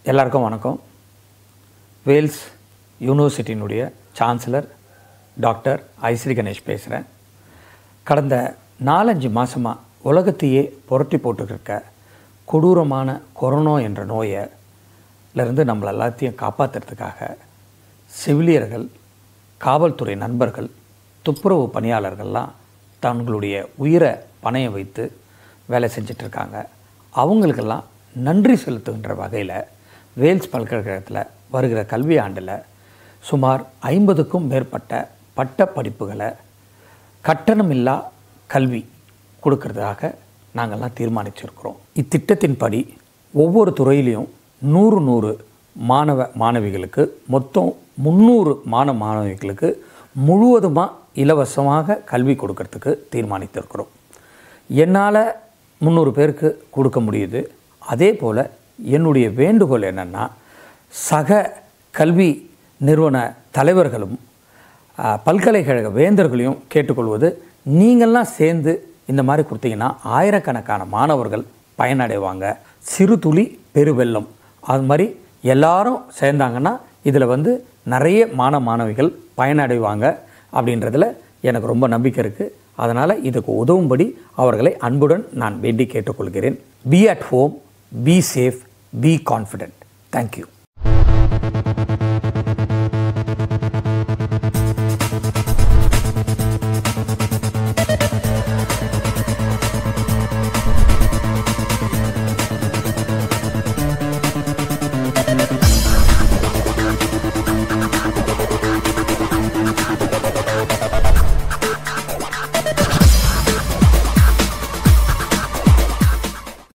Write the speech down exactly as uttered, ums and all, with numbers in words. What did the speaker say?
எல்லாருக்கும் வணக்கம். வேல்ஸ் யூனிவர்சிட்டியினுடைய சான்சலர் டாக்டர் ஐஸ்ரீ கணேஷ் பேசுகிறேன். கடந்த நாலஞ்சு மாதமாக உலகத்தையே புரட்டி போட்டுருக்க கொடூரமான கொரோனா என்ற நோயிலிருந்து நம்மளை எல்லாத்தையும் காப்பாற்றுறதுக்காக செவிலியர்கள், காவல்துறை நண்பர்கள், துப்புரவு பணியாளர்கள்லாம் தங்களுடைய உயிரை பணையம் வைத்து வேலை செஞ்சிட்ருக்காங்க. அவங்களுக்கெல்லாம் நன்றி செலுத்துகின்ற வகையில் வேல்ஸ் பல்கலைக்கழகத்தில் வருகிற கல்வி ஆண்டில் சுமார் ஐம்பதுக்கும் மேற்பட்ட பட்ட படிப்புகளை கட்டணமில்லா கல்வி கொடுக்கறதுக்காக நாங்கள்லாம் தீர்மானிச்சிருக்கிறோம். இத்திட்டத்தின்படி ஒவ்வொரு துறையிலையும் நூறு நூறு மாணவ மாணவிகளுக்கு மொத்தம் முந்நூறு மாணவ மாணவிகளுக்கு முழுவதுமாக இலவசமாக கல்வி கொடுக்கறதுக்கு தீர்மானித்திருக்கிறோம். என்னால் முந்நூறு பேருக்கு கொடுக்க முடியுது. அதே போல் என்னுடைய வேண்டுகோள் என்னென்னா, சக கல்வி நிறுவன தலைவர்களும் பல்கலைக்கழக வேந்தர்களையும் கேட்டுக்கொள்வது, நீங்கள்லாம் சேர்ந்து இந்த மாதிரி கொடுத்தீங்கன்னா ஆயிரக்கணக்கான மாணவர்கள் பயனடைவாங்க. சிறு துளி பெருவெள்ளம் அது மாதிரி எல்லாரும் சேர்ந்தாங்கன்னா இதில் வந்து நிறைய மாணவ மாணவிகள் பயனடைவாங்க அப்படின்றதில் எனக்கு ரொம்ப நம்பிக்கை இருக்குது. அதனால் இதுக்கு உதவும்படி அவர்களை அன்புடன் நான் வேண்டி கேட்டுக்கொள்கிறேன். Be at home, be safe, be confident. Thank you.